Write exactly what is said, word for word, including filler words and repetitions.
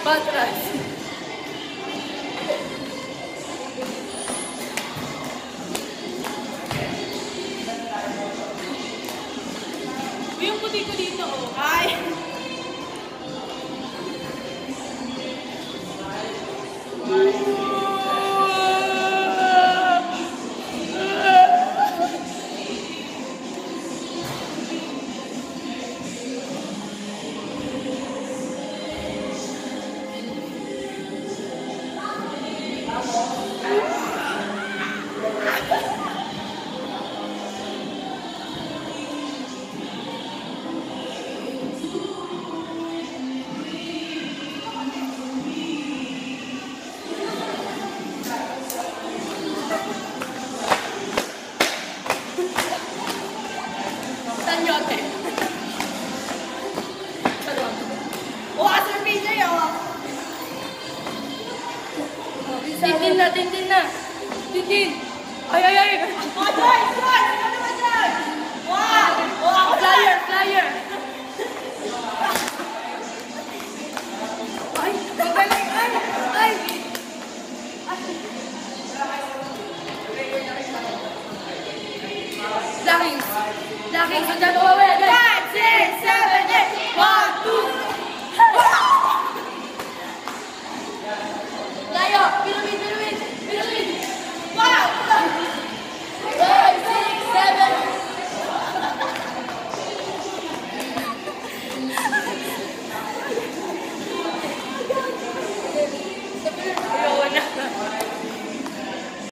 Patras. Yung puti ko dito, oh. Ay! Tanyote. Wah, Sir P J, oh. Tintin na, tintin na. Tintin. Ay, ay, ay. Oh, Joy, Joy. Ano naman dyan? Wow. Wow, flyer, flyer. Ay, magaling. Ay, ay. Lakings. Lakings. Ang dalawa. five, six, seven, eight. One, two,